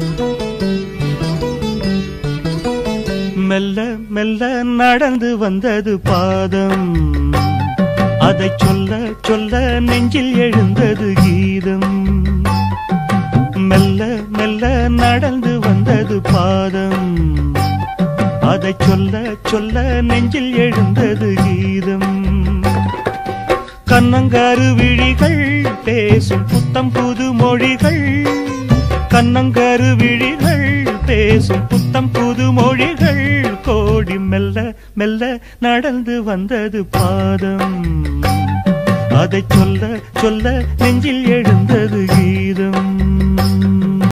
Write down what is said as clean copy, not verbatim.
மெல்ல மெல்ல நடந்து வந்தது பாதம், அதை சொல்ல சொல்ல நெஞ்சில் எழுந்தது கீதம். மெல்ல மெல்ல நடந்து வந்தது பாதம், அதை சொல்ல சொல்ல நெஞ்சில் எழுந்தது கீதம். கண்ணங்காரு விழிகள் பேசும் புத்தம் புது மொழிகள், கண்ணங்காரு விழிகள் பேசும் புத்தம் புது மொழிகள் கோடி. மெல்ல மெல்ல நடந்து வந்தது பாதம், அதை சொல்ல சொல்ல நெஞ்சில் எழுந்தது கீதம்.